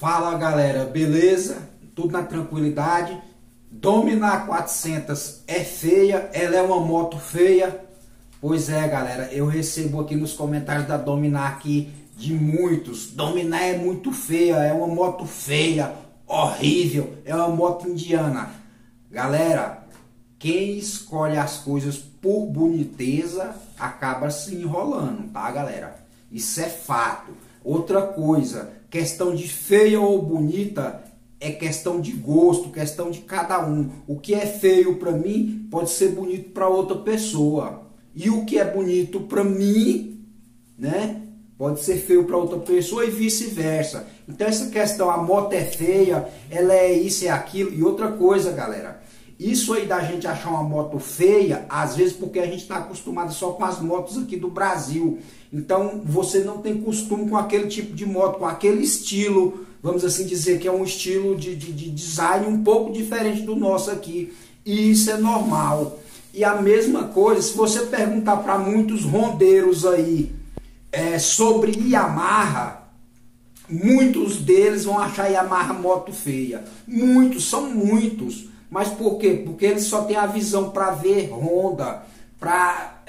Fala galera, beleza? Tudo na tranquilidade. Dominar 400 é feia, ela é uma moto feia. Pois é galera, eu recebo aqui nos comentários da Dominar aqui de muitos. Dominar é muito feia, é uma moto feia, horrível, é uma moto indiana. Galera, quem escolhe as coisas por boniteza acaba se enrolando, tá galera? Isso é fato. Outra coisa, questão de feia ou bonita é questão de gosto, questão de cada um. O que é feio para mim pode ser bonito para outra pessoa. E o que é bonito para mim, né, pode ser feio para outra pessoa e vice-versa. Então essa questão, a moto é feia, ela é isso, é aquilo. E outra coisa, galera, isso aí da gente achar uma moto feia, às vezes porque a gente está acostumado só com as motos aqui do Brasil. Então você não tem costume com aquele tipo de moto, com aquele estilo, vamos assim dizer, que é um estilo de design um pouco diferente do nosso aqui. E isso é normal. E a mesma coisa, se você perguntar para muitos rondeiros aí sobre Yamaha, muitos deles vão achar Yamaha moto feia. Muitos, são muitos. Mas por quê? Porque eles só têm a visão para ver Honda, para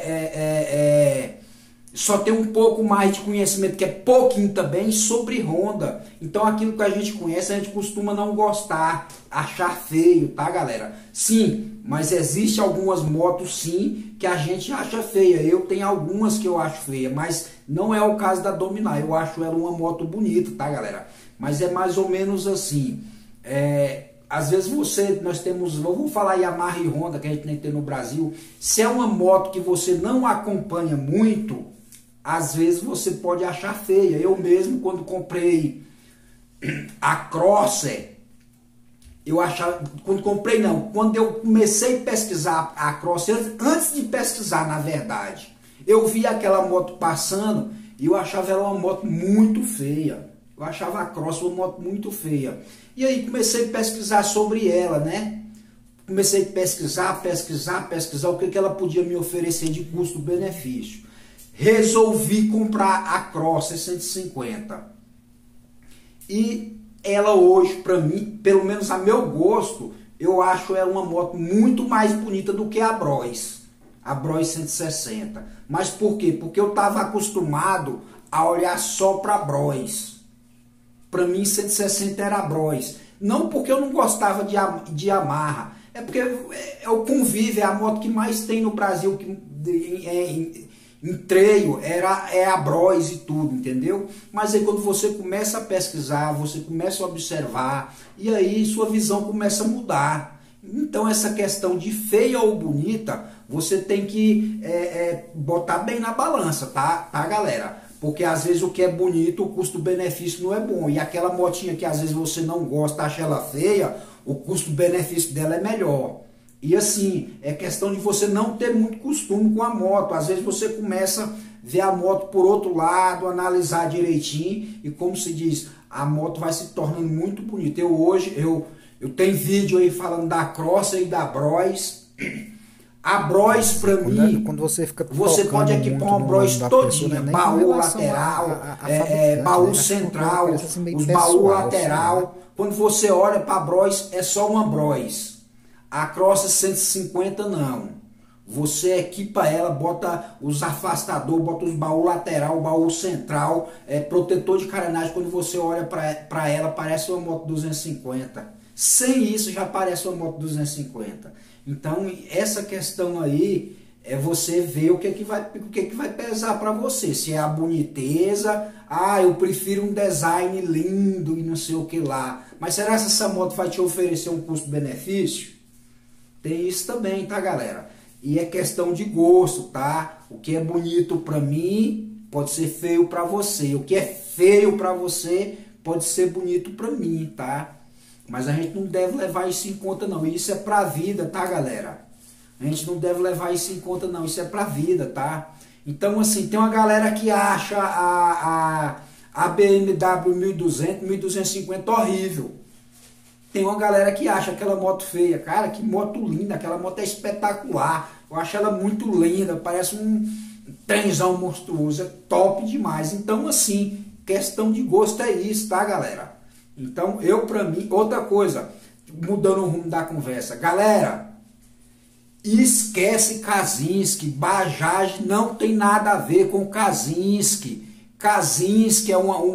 só tem um pouco mais de conhecimento, que é pouquinho também, sobre Honda. Então aquilo que a gente conhece, a gente costuma não gostar, achar feio, tá galera? Sim, mas existe algumas motos sim, que a gente acha feia. Eu tenho algumas que eu acho feia, mas não é o caso da Dominar. Eu acho ela uma moto bonita, tá galera? Mas é mais ou menos assim, às vezes nós temos, vamos falar Yamaha e Honda, que a gente nem tem no Brasil. Se é uma moto que você não acompanha muito, às vezes você pode achar feia. Eu mesmo, quando comprei a Crosser, eu achava, quando eu comecei a pesquisar a Crosser, antes de pesquisar na verdade, eu vi aquela moto passando e eu achava ela uma moto muito feia. Eu achava a Crosser uma moto muito feia. E aí comecei a pesquisar sobre ela, né? Comecei a pesquisar o que ela podia me oferecer de custo-benefício. Resolvi comprar a Crosser 150. E ela hoje, para mim, pelo menos a meu gosto, eu acho ela uma moto muito mais bonita do que a Bros. A Bros 160. Mas por quê? Porque eu estava acostumado a olhar só para a Bros. Para mim 160 era a Bros. Não porque eu não gostava de Yamaha. É porque é o convívio, é a moto que mais tem no Brasil, em treio, é a Bros e tudo, entendeu? Mas aí quando você começa a pesquisar, você começa a observar, e aí sua visão começa a mudar. Então essa questão de feia ou bonita, você tem que botar bem na balança, tá galera? Porque às vezes o que é bonito, o custo-benefício não é bom. E aquela motinha que às vezes você não gosta, acha ela feia, o custo-benefício dela é melhor. E assim, é questão de você não ter muito costume com a moto. Às vezes você começa a ver a moto por outro lado, analisar direitinho. E como se diz, a moto vai se tornando muito bonita. Eu tenho vídeo aí falando da Crosser e da Bros. A Bros para mim, quando você pode equipar uma Bros todinha, né? Baú lateral, baú central, os baús lateral. Quando você olha para a Bros, é só uma Bros. A Crosser 150 não. Você equipa ela, bota os afastadores, bota os baús lateral, baú central, protetor de carenagem. Quando você olha para ela, parece uma moto 250. Sem isso já parece uma moto 250. Então essa questão aí é você ver o que vai pesar para você. Se é a boniteza, eu prefiro um design lindo e não sei o que lá. Mas será que essa moto vai te oferecer um custo-benefício? Tem isso também, tá galera? E é questão de gosto, tá? O que é bonito para mim pode ser feio para você. O que é feio para você pode ser bonito para mim, tá? Mas a gente não deve levar isso em conta não. Isso é pra vida, tá galera? A gente não deve levar isso em conta não. Isso é pra vida, tá? Então assim, tem uma galera que acha a BMW 1200, 1250 horrível. Tem uma galera que acha aquela moto feia. Cara, que moto linda. Aquela moto é espetacular. Eu acho ela muito linda. Parece um trenzão monstruoso. É top demais. Então assim, questão de gosto é isso, tá galera? Então, pra mim, outra coisa, mudando o rumo da conversa, galera, esquece Kazinski. Bajaj não tem nada a ver com Kazinski. Kazinski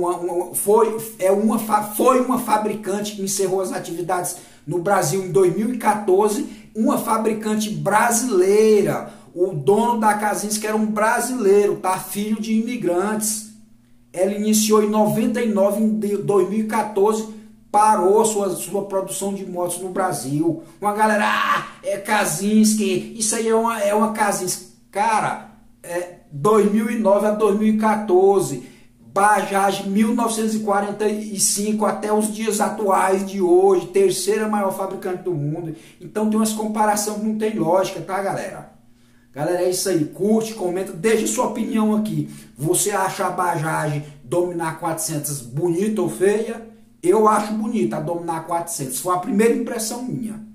foi uma fabricante que encerrou as atividades no Brasil em 2014, uma fabricante brasileira. O dono da Kazinski era um brasileiro, tá? Filho de imigrantes. Ela iniciou em 99, em 2014 parou sua produção de motos no Brasil. Uma galera, é Kazinski, isso aí é uma Kazinski. Cara, 2009 a 2014, Bajaj 1945 até os dias atuais de hoje, terceira maior fabricante do mundo. Então tem umas comparações que não tem lógica, tá, galera? Galera, é isso aí. Curte, comenta, deixa sua opinião aqui. Você acha a Bajaj dominar 400 bonita ou feia? Eu acho bonita a dominar 400. Foi a primeira impressão minha.